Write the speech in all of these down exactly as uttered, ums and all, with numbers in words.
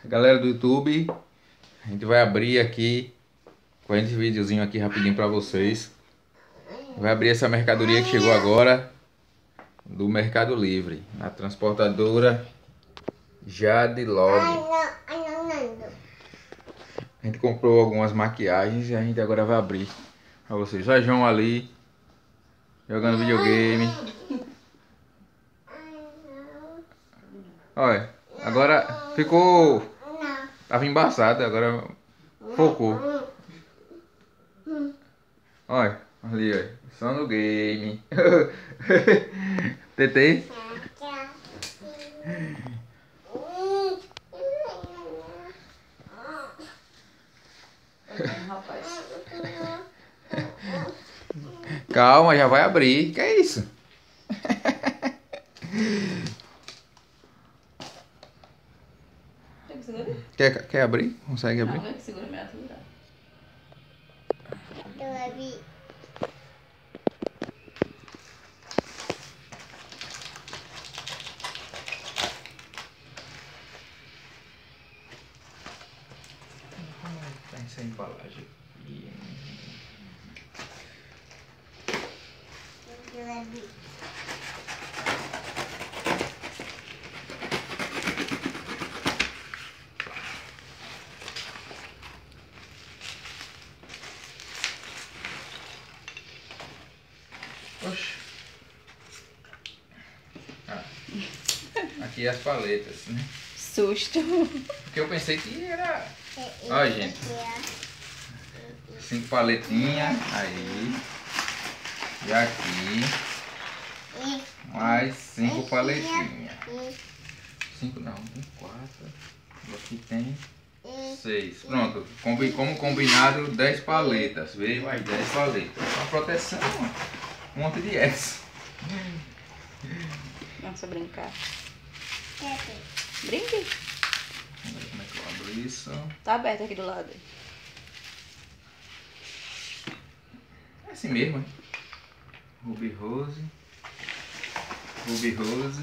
Galera do YouTube, a gente vai abrir aqui com esse videozinho aqui rapidinho pra vocês. Vai abrir essa mercadoria que chegou agora do Mercado Livre, na transportadora Jadlog. A gente comprou algumas maquiagens e a gente agora vai abrir pra vocês. Olha João ali jogando videogame. Olha, agora ficou... Tava embaçado, agora focou. Olha, ali, olha. Só no game. Tetei? Calma, já vai abrir. Que é isso? Quer, quer abrir? Consegue abrir? Não, segura minha altura. Eu abri. Como é que tá essa embalagem aqui? Eu abri. Oxe. Ah. Aqui as paletas, né? Susto. Porque eu pensei que era... Olha, gente. Cinco paletinhas. Aí. E aqui. Mais cinco paletinhas. Cinco não, tem quatro. E aqui tem seis. Pronto. Combi, como combinado, dez paletas. Veio mais dez paletas. Uma proteção. Um monte de essa. Vamos só brincar. Brinque. Vamos ver como é que eu abro isso. Tá aberto aqui do lado. É assim mesmo, hein? Ruby Rose. Ruby Rose.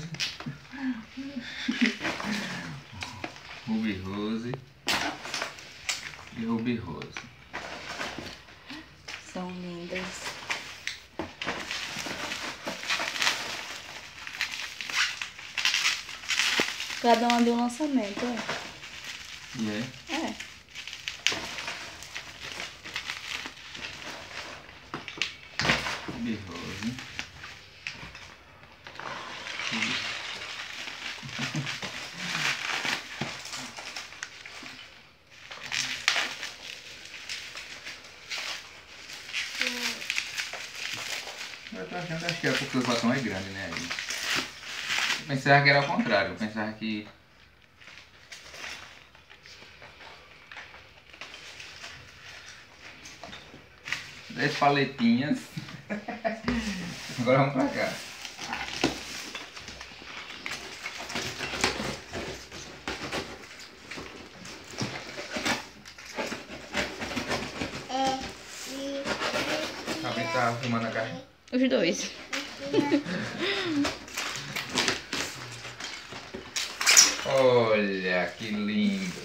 Ruby Rose. E Ruby Rose. São lindas. Cada uma de um lançamento, é? E é? É. Ruby Rose. Eu tô achando, acho que é porque o batom é grande, né? Aí. Eu pensava que era ao contrário, eu pensava que... Dez paletinhas. Agora vamos pra cá. Alguém tá filmando a caixa? Os dois. Olha que lindo.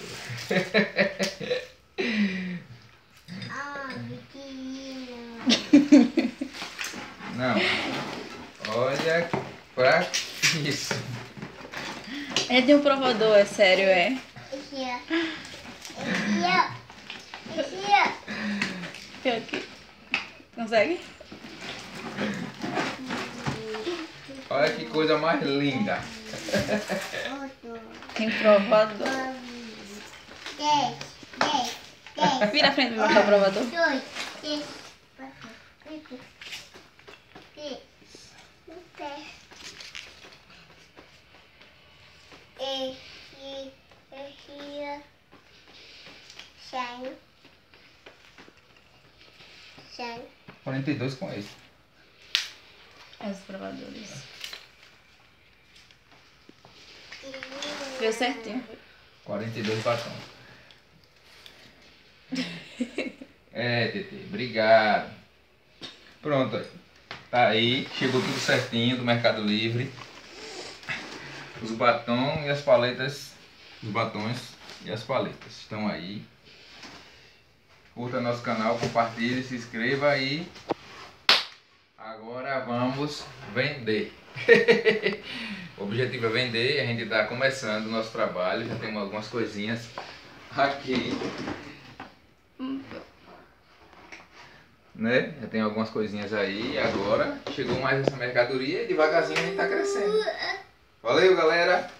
Não. Olha pra isso. É de um provador, é sério, é? Fica aqui. Consegue? Olha que coisa mais linda. Tem provador. Vira a frente pra mostrar o provador. Dois, três, quatro, cinco, seis, sete. Esse, esse, shine, shine. quarenta e dois com esse. Os provadores. Deu certinho. quarenta e dois batons. É, Tetê, obrigado. Pronto, aí. Tá aí, chegou tudo certinho do Mercado Livre. Os batons e as paletas dos batons E as paletas estão aí. Curta nosso canal, compartilhe, se inscreva e agora vamos vender. O objetivo é vender, a gente está começando o nosso trabalho, já temos algumas coisinhas aqui. Né? Já tem algumas coisinhas aí, agora chegou mais essa mercadoria e devagarzinho a gente está crescendo. Valeu, galera!